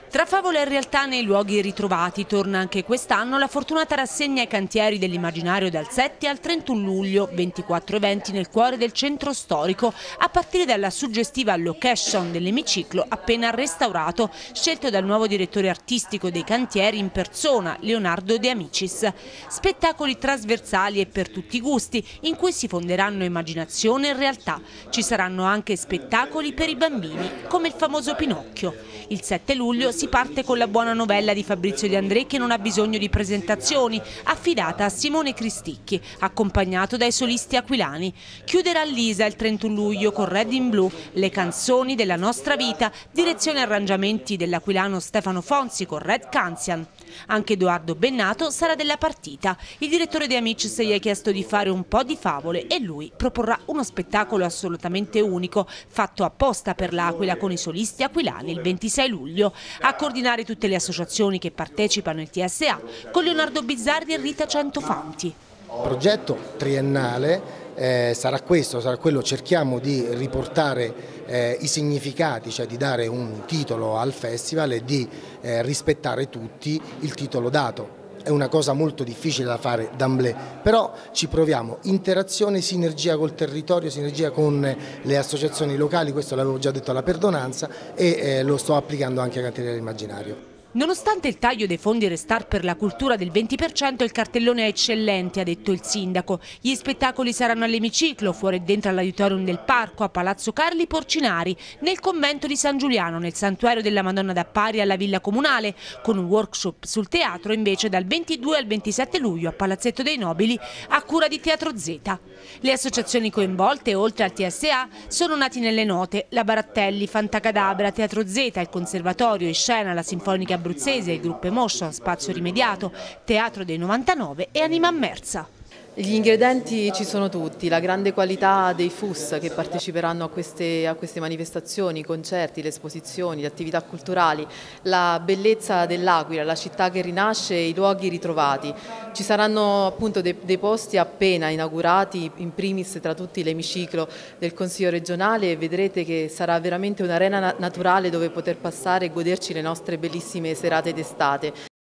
Tra favole e realtà nei luoghi ritrovati torna anche quest'anno la fortunata rassegna ai cantieri dell'immaginario dal 7 al 31 luglio, 24 eventi nel cuore del centro storico, a partire dalla suggestiva location dell'emiciclo appena restaurato, scelto dal nuovo direttore artistico dei cantieri in persona, Leonardo De Amicis. Spettacoli trasversali e per tutti i gusti, in cui si fonderanno immaginazione e realtà. Ci saranno anche spettacoli per i bambini, come il famoso Pinocchio. Il 7 luglio si parte con la buona novella di Fabrizio De André che non ha bisogno di presentazioni, affidata a Simone Cristicchi, accompagnato dai solisti aquilani. Chiuderà Lisa il 31 luglio con Red in Blue, le canzoni della nostra vita, direzione e arrangiamenti dell'aquilano Stefano Fonzi con Red Canzian. Anche Edoardo Bennato sarà della partita. Il direttore De Amicis gli ha chiesto di fare un po' di favole e lui proporrà uno spettacolo assolutamente unico, fatto apposta per l'Aquila con i solisti aquilani il 26 luglio. A coordinare tutte le associazioni che partecipano al TSA con Leonardo Bizzardi e Rita Centofanti. Il progetto triennale sarà questo, sarà quello, cerchiamo di riportare i significati, cioè di dare un titolo al festival e di rispettare tutti il titolo dato. È una cosa molto difficile da fare d'emblée, però ci proviamo, interazione, sinergia col territorio, sinergia con le associazioni locali, questo l'avevo già detto alla Perdonanza e lo sto applicando anche ai cantieri dell'immaginario. Nonostante il taglio dei fondi Restart per la cultura del 20%, il cartellone è eccellente, ha detto il sindaco. Gli spettacoli saranno all'emiciclo, fuori e dentro all'auditorium del parco, a Palazzo Carli Porcinari, nel convento di San Giuliano, nel santuario della Madonna d'Appari alla Villa Comunale, con un workshop sul teatro invece dal 22 al 27 luglio a Palazzetto dei Nobili a cura di Teatro Z. Le associazioni coinvolte, oltre al TSA, sono nati nelle note: la Barattelli, Fantacadabra, Teatro Z, il Conservatorio, Scena, la Sinfonica Abruzzese, il gruppo Emotion, Spazio Rimediato, Teatro dei 99 e Anima Immersa. Gli ingredienti ci sono tutti, la grande qualità dei FUS che parteciperanno a queste manifestazioni, i concerti, le esposizioni, le attività culturali, la bellezza dell'Aquila, la città che rinasce, i luoghi ritrovati. Ci saranno appunto dei posti appena inaugurati, in primis tra tutti l'emiciclo del Consiglio regionale, e vedrete che sarà veramente un'arena naturale dove poter passare e goderci le nostre bellissime serate d'estate.